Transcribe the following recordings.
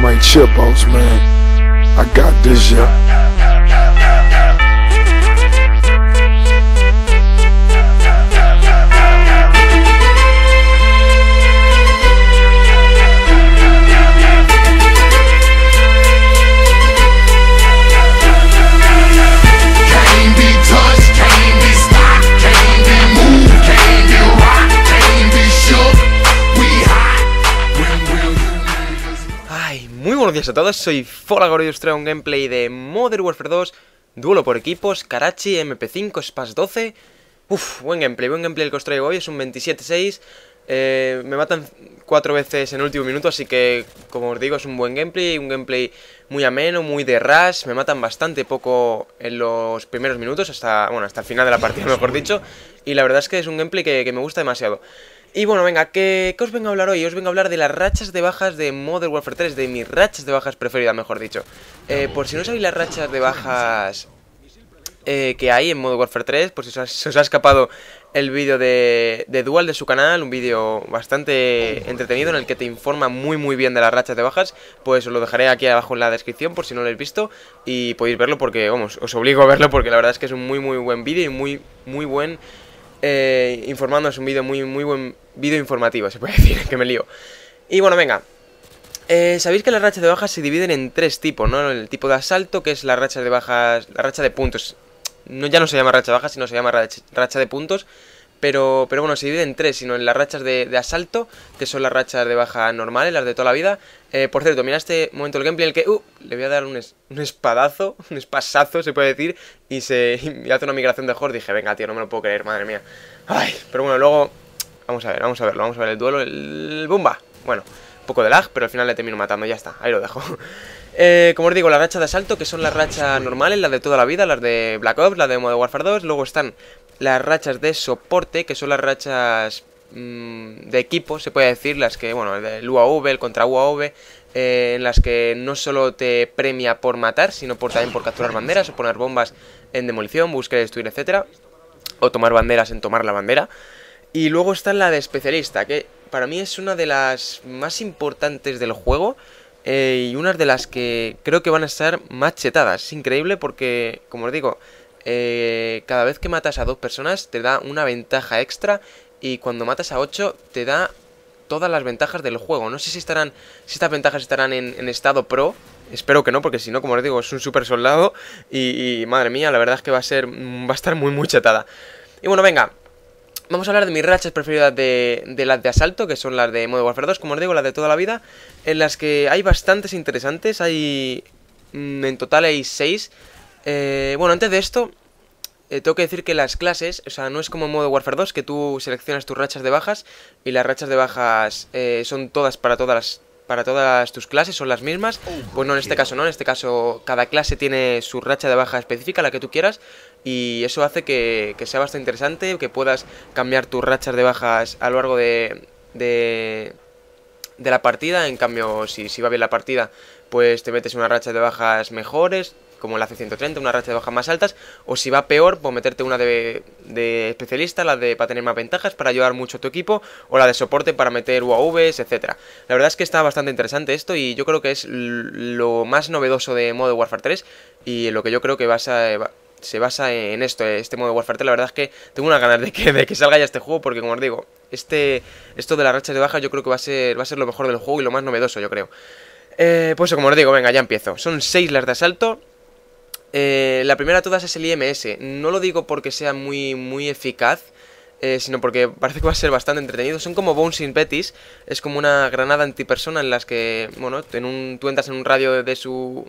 my chip outs, man. I got this, yeah. Muy buenos días a todos, soy Folagor y os traigo un gameplay de Modern Warfare 2, duelo por equipos, Karachi, MP5, Spas 12. Buen gameplay el que os traigo hoy, es un 27-6. Me matan 4 veces en el último minuto, así que, como os digo, es un buen gameplay, un gameplay muy ameno, muy de rush. Me matan bastante poco en los primeros minutos, hasta el final de la partida, mejor dicho. Y la verdad es que es un gameplay que me gusta demasiado. Y bueno, venga, ¿qué os vengo a hablar hoy? Os vengo a hablar de las rachas de bajas de Modern Warfare 3, de mis rachas de bajas preferidas, mejor dicho. Por si no sabéis las rachas de bajas que hay en Modern Warfare 3, pues si os ha escapado el vídeo de Dual de su canal, un vídeo bastante entretenido en el que te informa muy bien de las rachas de bajas, pues os lo dejaré aquí abajo en la descripción por si no lo habéis visto y podéis verlo porque, vamos, os obligo a verlo porque la verdad es que es un muy buen vídeo y muy buen... informando, es un vídeo muy buen vídeo informativo, se puede decir, que me lío. Y bueno, venga, sabéis que las rachas de bajas se dividen en 3 tipos, ¿no? El tipo de asalto, que es la racha de bajas, la racha de puntos. Ya no se llama racha de bajas, sino se llama racha de puntos. Pero bueno, se divide en 3, sino en las rachas de asalto, que son las rachas de baja normales, las de toda la vida. Por cierto, mira este momento del gameplay en el que le voy a dar un espadazo, un espasazo se puede decir, y hace una migración de Horde. Dije, venga tío, no me lo puedo creer, madre mía. Ay, pero bueno, luego, vamos a ver el duelo, el bomba. Bueno, un poco de lag, pero al final le termino matando, ya está, ahí lo dejo. Como os digo, las rachas de asalto, que son las rachas normales, las de toda la vida, las de Black Ops, las de Modern Warfare 2. Luego están las rachas de soporte, que son las rachas de equipo, se puede decir, las que, bueno, el UAV, el contra UAV, en las que no solo te premia por matar, sino también por capturar banderas o poner bombas en demolición, búsqueda, destruir, etcétera, o tomar banderas en tomar la bandera. Y luego está la de especialista, que para mí es una de las más importantes del juego, y una de las que creo que van a estar más chetadas. Es increíble porque, como os digo, cada vez que matas a 2 personas te da una ventaja extra, y cuando matas a 8 te da todas las ventajas del juego. No sé si estas ventajas estarán en estado pro. Espero que no, porque si no, como os digo, es un super soldado y madre mía, la verdad es que va a estar muy chetada. Y bueno, venga, vamos a hablar de mis rachas preferidas de las de asalto, que son las de Modern Warfare 2, como os digo, las de toda la vida, en las que hay bastantes interesantes. En total hay 6. Bueno, antes de esto, tengo que decir que las clases, o sea, no es como en Modern Warfare 2, que tú seleccionas tus rachas de bajas y las rachas de bajas son todas para todas tus clases, son las mismas. Pues no, en este caso no, en este caso cada clase tiene su racha de baja específica, la que tú quieras, y eso hace que sea bastante interesante, que puedas cambiar tus rachas de bajas a lo largo de la partida. En cambio, si va bien la partida, pues te metes una racha de bajas mejores, como la C130, una racha de bajas más altas, o si va peor, pues meterte una de especialista, para tener más ventajas, para ayudar mucho a tu equipo, o la de soporte para meter UAVs, etcétera. La verdad es que está bastante interesante esto, y yo creo que es lo más novedoso de Modern Warfare 3, y lo que yo creo que se basa en esto, este Modern Warfare 3. La verdad es que tengo unas ganas de que salga ya este juego, porque como os digo, esto de las rachas de bajas yo creo que va a ser lo mejor del juego y lo más novedoso, yo creo. Pues como os digo, venga, ya empiezo. Son 6 las de asalto. La primera de todas es el IMS. No lo digo porque sea muy eficaz, sino porque parece que va a ser bastante entretenido. Son como Bouncing Betis. Es como una granada antipersona en las que, bueno, tú entras en un radio de su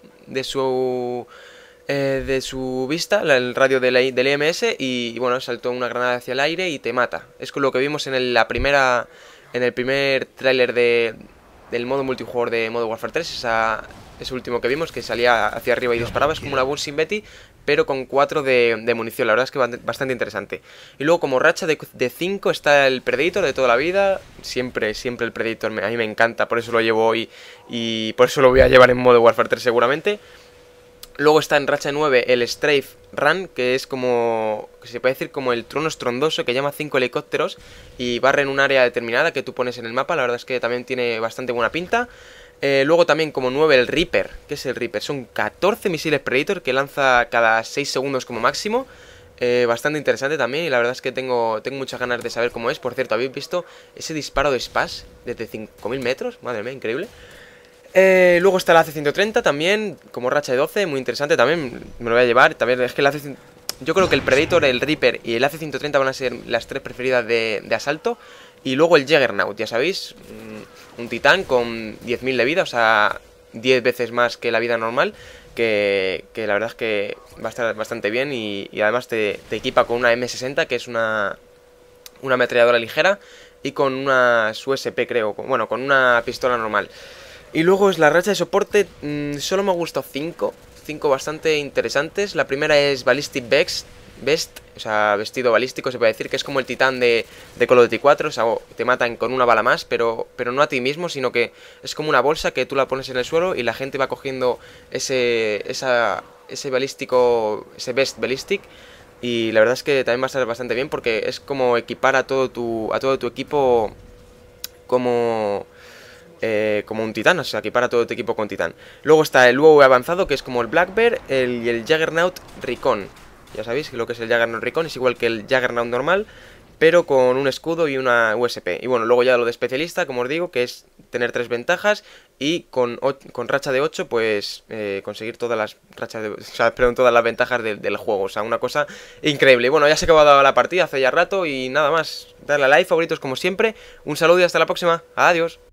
vista, el radio del IMS, y bueno, saltó una granada hacia el aire y te mata. Es con lo que vimos en el primer tráiler del modo multijugador de Modern Warfare 3, ese último que vimos, que salía hacia arriba y disparaba. Es como una Bouncing Betty, pero con 4 de munición. La verdad es que bastante interesante. Y luego, como racha de 5, está el Predator de toda la vida. Siempre el Predator a mí me encanta, por eso lo llevo hoy y por eso lo voy a llevar en Modern Warfare 3 seguramente. Luego está en racha 9 el Strafe Run, que es como, que se puede decir como el trono estrondoso, que llama 5 helicópteros y barre en un área determinada que tú pones en el mapa. La verdad es que también tiene bastante buena pinta. Luego también como 9 el Reaper. ¿Qué es el Reaper? Son 14 misiles Predator que lanza cada 6 segundos como máximo. Bastante interesante también, y la verdad es que tengo muchas ganas de saber cómo es. Por cierto, ¿habéis visto ese disparo de Spaz desde 5000 metros? Madre mía, increíble. Luego está el AC-130 también, como racha de 12, muy interesante también, me lo voy a llevar. También es que yo creo que el Predator, el Reaper y el AC-130 van a ser las 3 preferidas de asalto. Y luego el Juggernaut, ya sabéis, un titán con 10.000 de vida, o sea, 10 veces más que la vida normal. Que la verdad es que va a estar bastante bien, y además te equipa con una M60, que es una ametralladora ligera, y con unas USP, creo, bueno, con una pistola normal. Y luego es la racha de soporte, solo me ha gustado 5 bastante interesantes. La primera es Ballistic Vest, o sea, vestido balístico se puede decir, que es como el titán de Call of Duty 4, o sea, te matan con una bala más, pero no a ti mismo, sino que es como una bolsa que tú la pones en el suelo y la gente va cogiendo ese balístico, ese Vest Ballistic. Y la verdad es que también va a estar bastante bien, porque es como equipar a todo tu equipo como un titán, o sea, equipar a todo tu equipo con titán. Luego está el UAV avanzado, que es como el Black Bear, y el Juggernaut Recon. Ya sabéis que lo que es el Juggernaut Recon es igual que el Juggernaut normal, pero con un escudo y una USP. Y bueno, luego ya lo de especialista, como os digo, que es tener 3 ventajas, y con racha de 8, pues conseguir todas las rachas o sea, perdón, todas las ventajas del juego. O sea, una cosa increíble. Y bueno, ya se ha acabado la partida hace ya rato, y nada más. Darle a like, favoritos como siempre. Un saludo y hasta la próxima. Adiós.